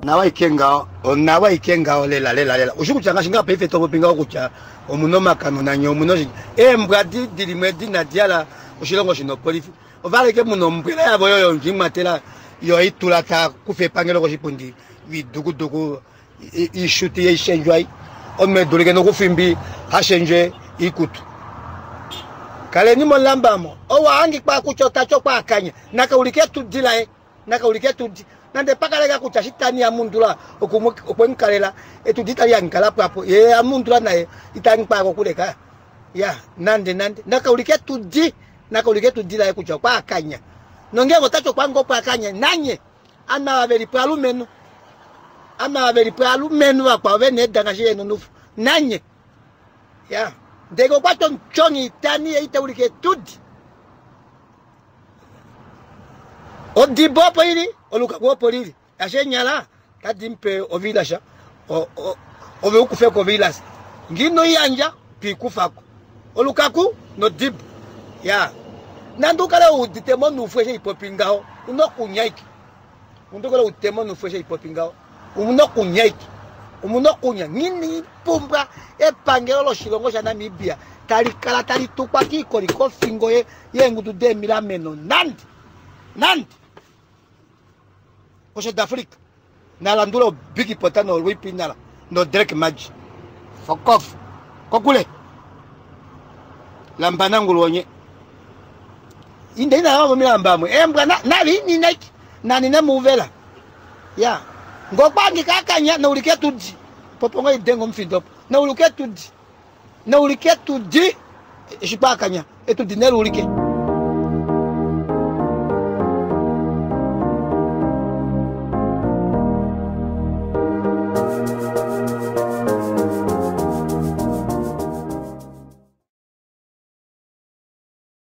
nawa ikenga lela ushuku changa shinga pefe to pinga kucha omuno makano na nyomuno mbwadi dilimedi na diala ushilongo shino polifi ovale ke muno mbwela ya boyo njimatela yo itula ta kufe pangelo ko shipundi vidugudugu ishuti yeshenjwai omedulike no kufimbi hashenje ikutu kale ni molambamo owa angi kwa kuchota chokwa akanya nakaulike tudilae nakaulike tudi nande pakalega kucha shitani ya mundula okwemkalela etudita ya nkala papo ye ya mundula naye itani pa kuleka ya nande nakaulike tudi la kucha kwa akanya nonge ngotacho kwa ngopa akanya nanye ana abeli palu menu akwa vene dangaje no nufu nanye ya ndego kwato nchongi tani itaulike tudi odibopo ili olukagopo lili ashenyala kadimpe ovilasha ove ukufeko ovilas ngino yanja pikufako olukaku no dib ya nandukala uditemo nufweshe ipopingao unokunyaiki undukala uditemo nufweshe ipopingao unokunya ngini pumba epangelo lo shilongo sha Namibia talikala talitukwa kiko liko fingo ye ngutu de milameno nandi Coche d'Afrique, na landula bigi potano wipi nala no direct match. Fuck off. Kokule. Lambana ngulonye. Inde ina hawo mi lambamo. Mbwa na ni nike na ni na muvela. Ya. Ngobangi kakanya na ulike tudi. Popongo idengo mfindo. Na ulike tudi. Shipakanya. Etu dinero ulike.